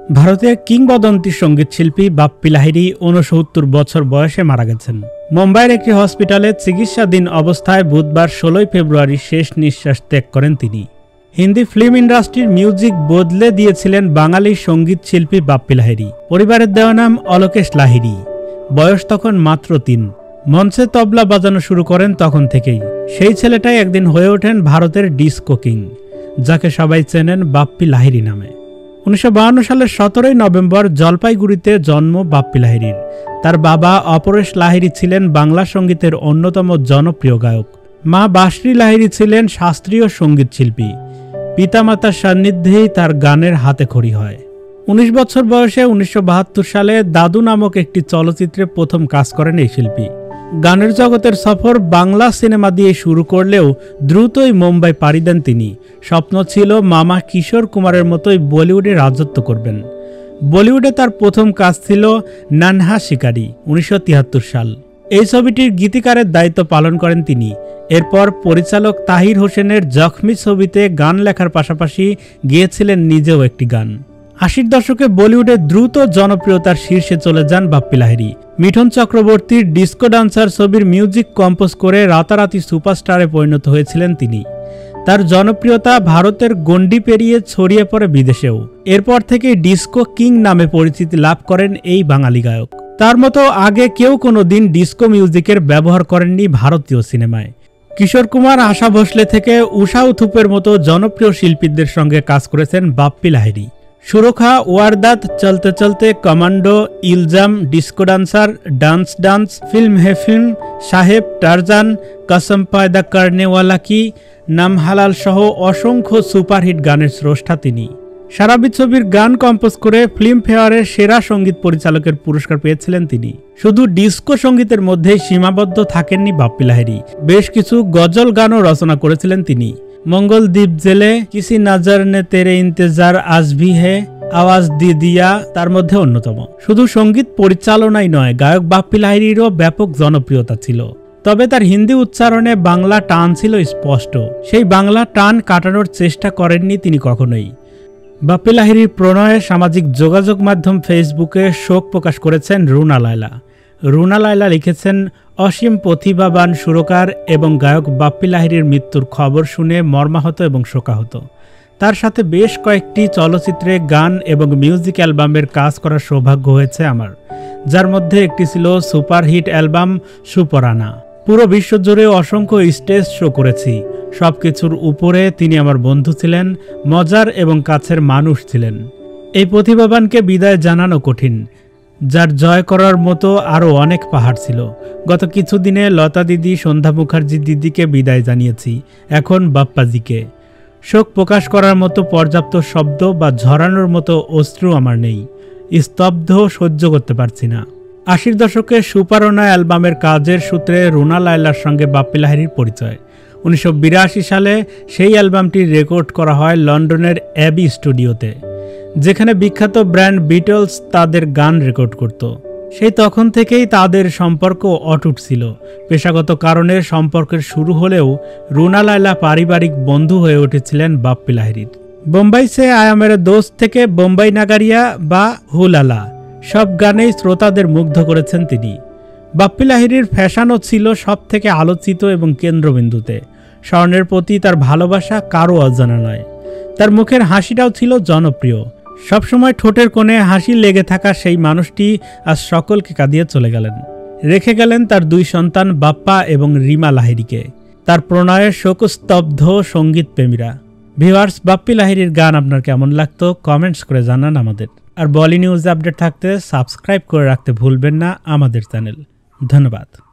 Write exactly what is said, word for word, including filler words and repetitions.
ভারতের কিংবদন্তি সঙ্গীত শিল্পী বাপ্পি লাহিড়ী ঊনসত্তর বছর বয়সে মারা গেছেন। মুম্বাইয়ের একটি হসপিটালে চিকিৎসাধীন অবস্থায় বুধবার ষোলোই ফেব্রুয়ারি শেষ নিঃশ্বাস ত্যাগ করেন তিনি। হিন্দি ফিল্ম ইন্ডাস্ট্রির মিউজিক বদলে দিয়েছিলেন বাঙালি সঙ্গীত শিল্পী বাপ্পি লাহিড়ী। পরিবারের দেওয়া নাম অলোকেশ লাহিড়ী। বয়স তখন মাত্র তিন। মঞ্চে তবলা বাজানো শুরু করেন তখন থেকেই। সেই ছেলেটাই একদিন হয়ে ওঠেন ভারতের ডিস্কো কিং, যাকে সবাই চেনেন বাপ্পি লাহিড়ী নামে। উনিশশো বাহান্ন সালের সতেরোই নভেম্বর জলপাইগুড়িতে জন্ম বাপ্পি লাহিড়ীর। তার বাবা অপরেশ লাহিড়ী ছিলেন বাংলা সঙ্গীতের অন্যতম জনপ্রিয় গায়ক। মা বাসরি লাহিড়ী ছিলেন শাস্ত্রীয় সঙ্গীত শিল্পী। পিতামাতার সান্নিধ্যেই তার গানের হাতেখড়ি হয়। উনিশ বছর বয়সে উনিশশো বাহাত্তর সালে দাদু নামক একটি চলচ্চিত্রে প্রথম কাজ করেন এই শিল্পী। গানের জগতের সফর বাংলা সিনেমা দিয়ে শুরু করলেও দ্রুতই মুম্বাই পাড়ি দেন তিনি। স্বপ্ন ছিল মামা কিশোর কুমারের মতোই বলিউডে রাজত্ব করবেন। বলিউডে তার প্রথম কাজ ছিল নানহা শিকারি, উনিশশো তিয়াত্তর সাল। এই ছবিটির গীতিকারের দায়িত্ব পালন করেন তিনি। এরপর পরিচালক তাহির হোসেনের জখমি ছবিতে গান লেখার পাশাপাশি গেয়েছিলেন নিজেও একটি গান। আশির দশকে বলিউডে দ্রুত জনপ্রিয়তার শীর্ষে চলে যান বাপ্পি লাহিড়ী। মিঠুন চক্রবর্তীর ডিস্কো ডান্সার ছবির মিউজিক কম্পোজ করে রাতারাতি সুপারস্টারে পরিণত হয়েছিলেন তিনি। তার জনপ্রিয়তা ভারতের গণ্ডি পেরিয়ে ছড়িয়ে পড়ে বিদেশেও। এরপর থেকে ডিস্কো কিং নামে পরিচিতি লাভ করেন এই বাঙালি গায়ক। তার মতো আগে কেউ কোনো দিন ডিস্কো মিউজিকের ব্যবহার করেননি ভারতীয় সিনেমায়। কিশোর কুমার, আশা ভোসলে থেকে উষা উথুপের মতো জনপ্রিয় শিল্পীদের সঙ্গে কাজ করেছেন বাপ্পি লাহিড়ী। সুরক্ষা, Wardat, Chalte Chalte, Commando, Ilzaam, Disco Dancer, Dance Dance, Film Hi Film, Saheb, Tarzan, Kasam Paida করনেওয়ালা কি, নাম হালাল সহ অসংখ্য সুপারহিট গানের স্রষ্টা তিনি। সারাবি ছবির গান কম্পোজ করে ফিল্মফেয়ারের সেরা সঙ্গীত পরিচালকের পুরস্কার পেয়েছিলেন তিনি। শুধু ডিস্কো সঙ্গীতের মধ্যেই সীমাবদ্ধ থাকেননি বাপ্পি লাহিড়ী। বেশ কিছু গজল গানও রচনা করেছিলেন তিনি। মঙ্গল দ্বীপ জেলে, কিসি নজর নে তেরে ইন্তেজার আজ ভি হে, আওয়াজ দি দিয়া তার মধ্যে অন্যতম। শুধু সঙ্গীত পরিচালনাই নয়, গায়ক বাপ্পি লাহিড়ীরও ব্যাপক জনপ্রিয়তা ছিল। তবে তার হিন্দি উচ্চারণে বাংলা টান ছিল স্পষ্ট। সেই বাংলা টান কাটানোর চেষ্টা করেননি তিনি কখনোই। বাপ্পি লাহিড়ীর প্রণয়ে সামাজিক যোগাযোগ মাধ্যম ফেসবুকে শোক প্রকাশ করেছেন রুনা লায়লা। রুনা লায়লা লিখেছেন, অসীম প্রতিভাবান সুরকার এবং গায়ক বাপ্পি লাহিড়ীর মৃত্যুর খবর শুনে মর্মাহত এবং শোকাহত। তার সাথে বেশ কয়েকটি চলচ্চিত্রে গান এবং মিউজিক অ্যালবামের কাজ করার সৌভাগ্য হয়েছে আমার, যার মধ্যে একটি ছিল সুপারহিট অ্যালবাম সুপরানা। পুরো বিশ্বজুড়ে অসংখ্য স্টেজ শো করেছি। সব কিছুর উপরে তিনি আমার বন্ধু ছিলেন, মজার এবং কাছের মানুষ ছিলেন। এই প্রতিভাবানকে বিদায় জানানো কঠিন, যার জয় করার মতো আরও অনেক পাহাড় ছিল। গত কিছুদিনে লতা দিদি, সন্ধ্যা মুখার্জি দিদিকে বিদায় জানিয়েছি, এখন বাপ্পাজিকে। শোক প্রকাশ করার মতো পর্যাপ্ত শব্দ বা ঝরানোর মতো অশ্রু আমার নেই। স্তব্ধ সহ্য করতে পারছি না। আশির দশকে সুপারনা অ্যালবামের কাজের সূত্রে রুনা লায়লার সঙ্গে বাপ্পি লাহিড়ীর পরিচয়। উনিশশো বিরাশি সালে সেই অ্যালবামটি রেকর্ড করা হয় লন্ডনের অ্যাবি স্টুডিওতে, যেখানে বিখ্যাত ব্র্যান্ড বিটলস তাদের গান রেকর্ড করত। সেই তখন থেকেই তাদের সম্পর্ক অটুট ছিল। পেশাগত কারণে সম্পর্কের শুরু হলেও রুনা লায়লা পারিবারিক বন্ধু হয়ে উঠেছিলেন বাপ্পি লাহিড়ীর। বোম্বাই সে আয়া মেরে দোস্ত থেকে বোম্বাই নাগারিয়া বা হুলালা সব গানেই শ্রোতাদের মুগ্ধ করেছেন তিনি। বাপ্পি লাহিড়ীর ফ্যাশনও ছিল সব থেকে আলোচিত এবং কেন্দ্রবিন্দুতে। স্বর্ণের প্রতি তার ভালোবাসা কারও অজানা নয়। তার মুখের হাসিটাও ছিল জনপ্রিয়। সবসময় ঠোঁটের কোণে হাসি লেগে থাকা সেই মানুষটি আজ সকলকে কাঁদিয়ে চলে গেলেন। রেখে গেলেন তার দুই সন্তান বাপ্পা এবং রিমা লাহিড়ীকে। তার প্রণয়ের শোকস্তব্ধ সঙ্গীত প্রেমীরা। ভিউয়ার্স, বাপ্পি লাহিড়ীর গান আপনার কেমন লাগতো কমেন্টস করে জানান আমাদের। আর বলি নিউজ আপডেট থাকতে সাবস্ক্রাইব করে রাখতে ভুলবেন না আমাদের চ্যানেল। ধন্যবাদ।